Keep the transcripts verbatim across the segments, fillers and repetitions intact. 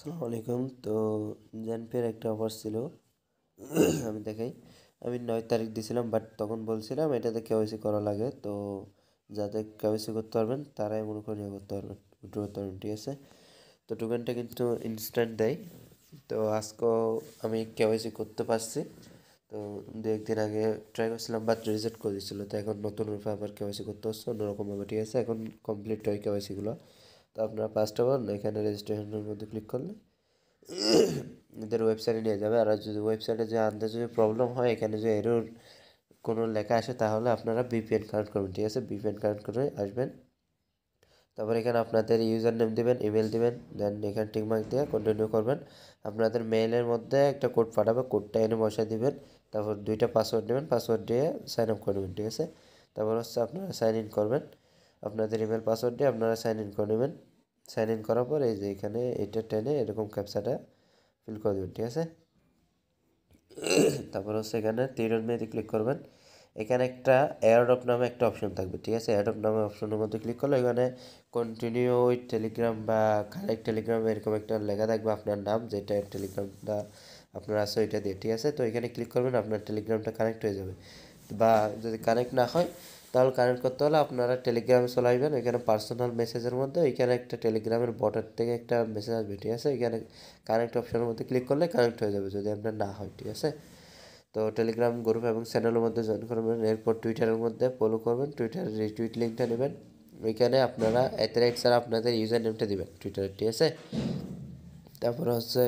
আসসালামু আলাইকুম। তো জেনপের একটা অফার ছিল। আমি দেখাই। আমি নয় তারিখ দিয়েছিলাম, বাট তখন বলছিলাম এটাতে কেওয়াইসি করা লাগে। তো যাতে কেওয়াইসি করতে পারবেন তারাই মনে করে নিয়ে করতে পারবেন, উইথড্র করতে পারবেন, ঠিক আছে। তো টোকেনটা কিন্তু ইনস্ট্যান্ট দেয়। তো আজকেও আমি কেওয়াইসি করতে পারছি। তো দু একদিন আগে ট্রাই করছিলাম, বাট রিজেক্ট করে দিচ্ছিলো। তো এখন নতুন রূপে আবার কেওয়াইসি করতে হচ্ছে অন্যরকমভাবে, ঠিক আছে। এখন কমপ্লিট হয় কেওয়াইসিগুলো। তো আপনারা ফার্স্ট অফ অল এখানে রেজিস্ট্রেশনের মধ্যে ক্লিক করলে এদের ওয়েবসাইটে নিয়ে যাবে। আর যদি ওয়েবসাইটে যে আনতে যদি প্রবলেম হয়, এখানে যে এরর কোনো লেখা আসে, তাহলে আপনারা ভিপিএন কানেক্ট করবেন, ঠিক আছে। ভিপিএন কানেক্ট করে আসবেন। তারপর এখানে আপনাদের ইউজার নেম দেবেন, ইমেল দেবেন, দেন এখানে টিকমার্ক দিয়ে কন্টিনিউ করবেন। আপনাদের মেইলের মধ্যে একটা কোড পাঠাবে, কোডটা এনে বসায় দিবেন। তারপর দুইটা পাসওয়ার্ড নেবেন, পাসওয়ার্ড দিয়ে সাইন আপ করে নেবেন, ঠিক আছে। তারপর হচ্ছে আপনারা সাইন ইন করবেন। আপনাদের ইমেল পাসওয়ার্ড দিয়ে আপনারা সাইন ইন করে নেবেন। সাইন ইন করার পর এই যে এখানে এটা টেনে এরকম ক্যাপচাটা ফিল করে দেবেন, ঠিক আছে। তারপর হচ্ছে এখানে তীরের মেয়েতে ক্লিক করবেন। এখানে একটা এয়ারড্রপ নামে একটা অপশন থাকবে, ঠিক আছে। এয়ারড্রপ নামে অপশনের মধ্যে ক্লিক করলে এখানে কন্টিনিউ উইথ টেলিগ্রাম বা কানেক্ট টেলিগ্রাম এরকম একটা লেখা থাকবে, আপনার নাম যেটা টেলিগ্রামটা আপনার আছে ওইটা দিয়ে, ঠিক আছে। তো এখানে ক্লিক করবেন, আপনার টেলিগ্রামটা কানেক্ট হয়ে যাবে। বা যদি কানেক্ট না হয়, তাহলে কানেক্ট করতে হলে আপনারা টেলিগ্রামে চলে আসবেন। ওইখানে পার্সোনাল মেসেজের মধ্যে ওইখানে একটা টেলিগ্রামের বটের থেকে একটা মেসেজ আসবে, ঠিক আছে। ওইখানে কানেক্ট অপশনের মধ্যে ক্লিক করলে কানেক্ট হয়ে যাবে, যদি আপনার না হয়, ঠিক আছে। তো টেলিগ্রাম গ্রুপ এবং চ্যানেলের মধ্যে জয়েন করবেন। এরপর টুইটারের মধ্যে ফলো করবেন, টুইটার রিটুইট লিঙ্কটা নেবেন। ওইখানে আপনারা এত রাইট স্যার আপনাদের ইউজার নেমটা দেবেন টুইটারের, ঠিক আছে। তারপর হচ্ছে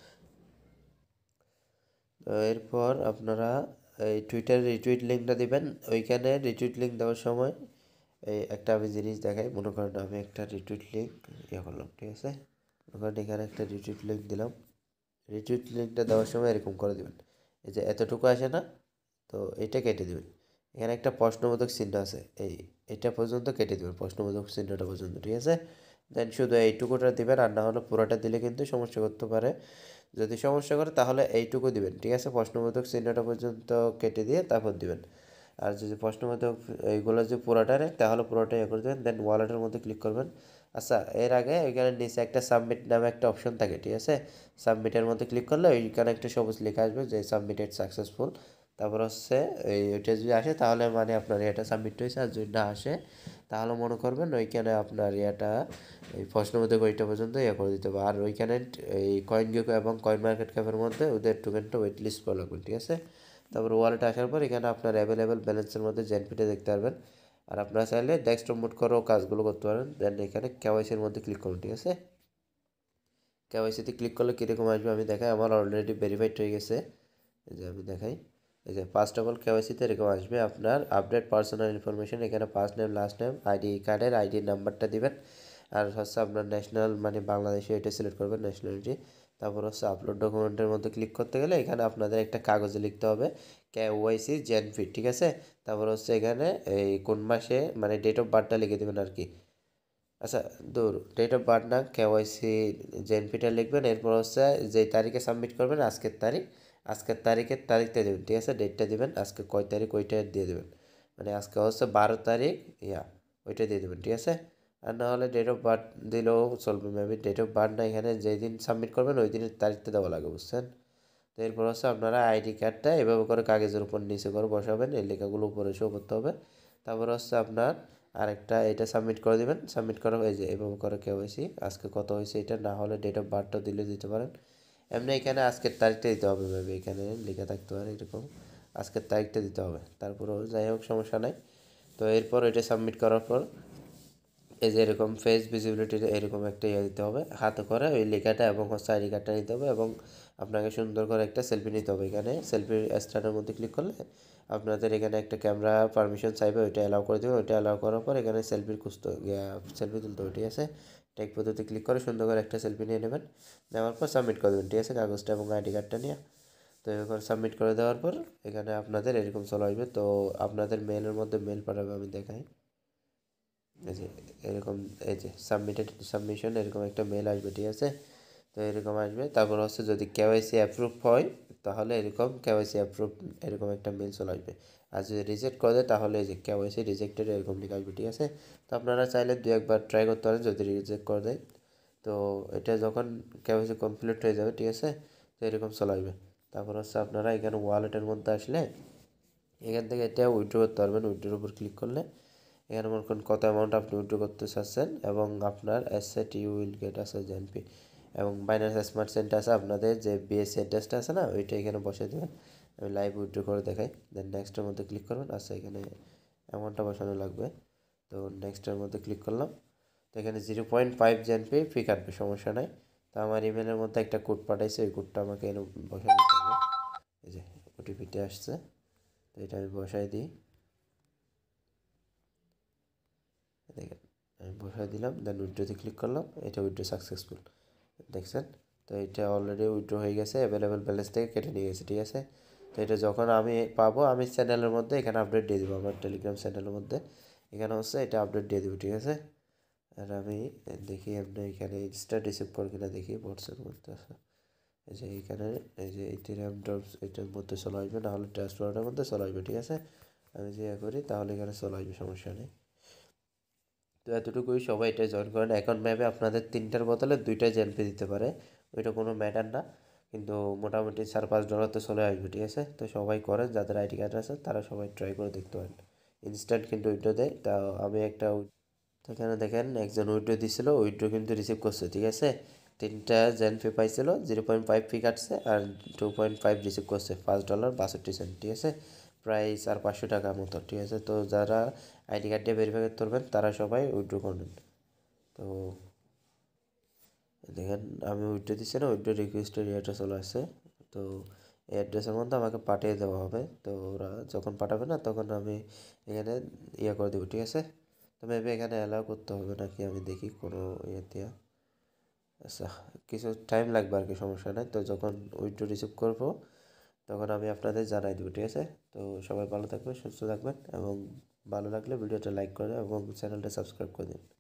এরপর আপনারা এই টুইটার রিটুইট লিঙ্কটা দিবেন। ওইখানে রিটুইট লিঙ্ক দেওয়ার সময় এই একটা আমি জিনিস দেখাই। মনে করেন আমি একটা রিটুইট লিঙ্ক ইয়ে করলাম, ঠিক আছে। মনে করেন এখানে একটা রিটুইট লিঙ্ক দিলাম। রিটুইট লিঙ্কটা দেওয়ার সময় এরকম করে দেবেন, এই যে এতটুকু আসে না, তো এটা কেটে দেবেন। এখানে একটা প্রশ্নবোধক চিহ্ন আছে, এই এটা পর্যন্ত কেটে দেবেন, প্রশ্নবোধক চিহ্নটা পর্যন্ত, ঠিক আছে। দেন শুধু এইটুকুটা দিবেন, আর না হলে পুরোটা দিলে কিন্তু সমস্যা করতে পারে। যদি সমস্যা করে তাহলে এইটুকু দিবেন, ঠিক আছে। প্রশ্নবোধক চিহ্নটা পর্যন্ত কেটে দিয়ে তারপর দিবেন। আর যদি প্রশ্নবোধক এইগুলো যে পুরোটা নেই, তাহলে পুরোটা ইয়ে করে দেবেন। দেন ওয়ালেটের মধ্যে ক্লিক করবেন। আচ্ছা, এর আগে এখানে নিচে একটা সাবমিট নামে একটা অপশন থাকে, ঠিক আছে। সাবমিটের মধ্যে ক্লিক করলে ওইখানে একটা সবুজ লেখা আসবে যে সাবমিটেড সাকসেসফুল। তারপর হচ্ছে এই ওইটা যদি আসে তাহলে মানে আপনার এটা সাবমিট হয়েছে। আর যদি না আসে তাহলে মনে করবেন ওইখানে আপনার ইয়েটা এই প্রশ্নের মধ্যে ওইটা পর্যন্ত ইয়ে করে দিতে হবে। আর ওইখানে এই কয়েন গেকো এবং কয়েন মার্কেট ক্যাপের মধ্যে ওদের টোকেনটা ওয়েট লিস্ট করা লাগবে, ঠিক আছে। তারপর ওয়ালেট আসার পর এখানে আপনার অ্যাভেলেবেল ব্যালেন্সের মধ্যে জেনপিটা দেখতে পারবেন। আর আপনারা চাইলে ডেস্কটপ মোড করেও কাজগুলো করতে পারেন। দেন এখানে কেওয়াইসির মধ্যে ক্লিক করুন, ঠিক আছে। কেওয়াইসিতে ক্লিক করলে কীরকম আসবে আমি দেখাই। আমার অলরেডি ভেরিফাইড হয়ে গেছে, এই যে আমি দেখাই। এই যে ফার্স্ট অফ অল কেওয়াইসিতে এরকম আসবে আপনার আপডেট পার্সোনাল ইনফরমেশন। এখানে first name, last name, ID কার্ডের আইডি নাম্বারটা দিবেন। আর হচ্ছে আপনার ন্যাশনাল মানে বাংলাদেশে এটা সিলেক্ট করবেন, ন্যাশনালিটি। তারপর হচ্ছে আপলোড ডকুমেন্টের মধ্যে ক্লিক করতে গেলে এখানে আপনাদের একটা কাগজে লিখতে হবে কেওয়াইসি জেনফি, ঠিক আছে। তারপর হচ্ছে এখানে এই কোন মাসে মানে ডেট অফ বার্থটা লিখে দেবেন আর কি। আচ্ছা, দূর ডেট অফ বার্থ না, কেওয়াইসি জেনপিটা লিখবেন। এরপর হচ্ছে যেই তারিখে সাবমিট করবেন আজকের তারিখ, আজকের তারিখের তারিখটা দেবেন, ঠিক আছে। ডেটটা দেবেন, আজকে কয় তারিখ ওইটা দিয়ে দেবেন। মানে আজকে হচ্ছে বারো তারিখ, ইয়া ওইটা দিয়ে দেবেন, ঠিক আছে। আর না হলে ডেট অফ বার্থ দিলেও চলবে মেবি। ডেট অফ বার্থ না, এখানে যেই দিন সাবমিট করবেন ওই দিনের তারিখটা দেওয়া লাগে, বুঝছেন। তো এরপর হচ্ছে আপনারা আইডি কার্ডটা এভাবে করে কাগজের উপর নিচে করে বসাবেন, এই লেখাগুলো উপরে শো করতে হবে। তারপর হচ্ছে আপনার আরেকটা এটা সাবমিট করে দেবেন। সাবমিট করা হয়ে যায় এভাবে করে কেওয়াইসি। আজকে কত হয়েছে এটা, না হলে ডেট অফ বার্থটা দিলে দিতে পারেন। এমনি এখানে আজকের তারিখটা দিতে হবে মেবি, এখানে লেখা থাকতে পারে এরকম আজকের তারিখটা দিতে হবে। তারপরেও যাই হোক সমস্যা নাই। তো এরপর এটা সাবমিট করার পর এই যে এরকম ফেস ভিজিবিলিটি এরকম একটা ইয়ে দিতে হবে হাতে করে ওই লেখাটা, এবং হচ্ছে আইডি কার্ডটা নিতে হবে, এবং আপনাকে সুন্দর করে একটা সেলফি নিতে হবে। এখানে সেলফি স্ট্যান্ডের মধ্যে ক্লিক করলে আপনাদের এখানে একটা ক্যামেরা পারমিশন চাইবে, ওইটা অ্যালাউ করে দেবেন। ওইটা অ্যালাউ করার পর এখানে সেলফির খুঁজতে সেলফি তুলতে হবে, ঠিক আছে। টেক পদ্ধতি ক্লিক করে সুন্দর করে একটা সেলফি নিয়ে নেবেন। নেওয়ার পর সাবমিট করে দেবেন, ঠিক আছে, কাগজটা এবং আইডি কার্ডটা নিয়ে। তো এরকম সাবমিট করে দেওয়ার পর এখানে আপনাদের এরকম চলে আসবে। তো আপনাদের মেলের মধ্যে মেল পাঠাবে, আমি দেখাই। এই যে এরকম এই যে সাবমিটেড সাবমিশন এরকম একটা মেল আসবে, ঠিক আছে। তো এরকম আসবে। তারপর হচ্ছে যদি কেওয়াইসি অ্যাপ্রুভ হয় তাহলে এরকম কেওয়াইসি অ্যাপ্রুভ এরকম একটা মেল চলে আসবে। আর যদি রিজেক্ট করে দেয় তাহলে এই যে কেওয়াইসি রিজেক্টেড এরকম লিখে আসবে, ঠিক আছে। তো আপনারা চাইলে দু একবার ট্রাই করতে পারেন যদি রিজেক্ট করে দেয়। তো এটা যখন কেওয়াইসি কমপ্লিট হয়ে যাবে, ঠিক আছে, তো এরকম চলে আসবে। তারপর হচ্ছে আপনারা এখানে ওয়ালেটের মধ্যে আসলে এখান থেকে এটা উইথড্র করতে পারবেন। উইথড্রোর উপর ক্লিক করলে এখানে মনে করেন কত অ্যামাউন্ট আপনি উইথড্র করতে চাচ্ছেন এবং আপনার অ্যাসেট ইউ উইল গেট আছে জেনপি এবং বাইন্যান্স স্মার্ট চেইনটা আছে আপনাদের যে বিএসসি অ্যাড্রেসটা আছে না, ওইটা এখানে বসে দেবেন। আমি লাইভ উইথড্র করে দেখাই। দেন নেক্সটের মধ্যে ক্লিক করবেন। আচ্ছা, এখানে অ্যামাউন্টটা বসানো লাগবে। তো নেক্সটের মধ্যে ক্লিক করলাম। তো এখানে জিরো পয়েন্ট ফাইভ জেনপি ফি কাটবে, সমস্যা নাই। তো আমার ইমেলের মধ্যে একটা কোড পাঠাইছে, ওই কোডটা আমাকে এনে বসাই দিতে হবে। এই যে ওটিপিটা আসছে, তো এটা আমি বসাই দিই। দেখেন আমি বসাই দিলাম, দেন উইথড্রোতে ক্লিক করলাম। এটা উইথড্রো সাকসেসফুল, দেখছেন। তো এটা অলরেডি উইথড্রো হয়ে গেছে, অ্যাভেলেবেল ব্যালেন্স থেকে কেটে নিয়ে গেছে, ঠিক আছে। তো এটা যখন আমি পাবো আমি চ্যানেলের মধ্যে এখানে আপডেট দিয়ে দেবো, আমার টেলিগ্রাম চ্যানেলের মধ্যে এখানে হচ্ছে এটা আপডেট দিয়ে দেবো, ঠিক আছে। আর আমি দেখি আপনি এখানে ইনস্ট্যান্ট রিসিভ করে কিনা দেখি, হোয়াটসঅ্যাপ মধ্যে আছে। এই যে এইখানে এই যে ইথেরিয়াম ড্রপস এটার মধ্যে চলে আসবে, নাহলে ট্রান্সফারের মধ্যে চলে আসবে, ঠিক আছে। আমি যে ইয়ে করি তাহলে এখানে চলে আসবে, সমস্যা নেই। তো এতটুকুই, সবাই এটা জয়েন করেন। এখন ম্যাপে আপনাদের তিনটার বদলে দুইটা জেনপি দিতে পারে, ওইটা কোনো ম্যাটার না, কিন্তু মোটামুটি চার পাঁচ ডলার তো চলে আসবে, ঠিক আছে। তো সবাই করেন, যাদের আইডি কার্ড আছে তারা সবাই ট্রাই করে দেখতে পারেন। ইনস্ট্যান্ট কিন্তু উইড্রো দেয়। তা আমি একটা তো এখানে দেখেন একজন উইড্রো দিছিল, উইড্রো কিন্তু রিসিভ করছে, ঠিক আছে। তিনটা জেন ফি পাইছিল, জিরো পয়েন্ট ফাইভ ফি কাটছে আর টু পয়েন্ট ফাইভ রিসিভ করছে, পাঁচ ডলার বাষট্টি সেন্ট, ঠিক আছে, প্রায় চার পাঁচশো টাকা মতো, ঠিক আছে। তো যারা আইডি কার্ড দিয়ে ভেরিফাই করতে পারবেন তারা সবাই উইড্রো করবেন। তো দেখেন আমি উইড্রো দিচ্ছি না, উইড্রো রিকোয়েস্টের ইয়েটা চলে আসছে। তো এই অ্যাড্রেসের মধ্যে আমাকে পাঠিয়ে দেওয়া হবে। তো ওরা যখন পাঠাবে না তখন আমি এখানে ইয়ে করে দেবো, ঠিক আছে। তো মেবি এখানে অ্যালাউ করতে হবে নাকি আমি দেখি কোনো ইয়ে দিয়ে। আচ্ছা, কিছু টাইম লাগবে আর কি, সমস্যা নাই। তো যখন উইড্রো রিসিভ করবো তখন আমি আপনাদের জানাই দেবো, ঠিক আছে। তো সবাই ভালো থাকবেন, সুস্থ থাকবেন এবং ভালো লাগলে ভিডিওটা লাইক করে এবং চ্যানেলটা সাবস্ক্রাইব করে দিন।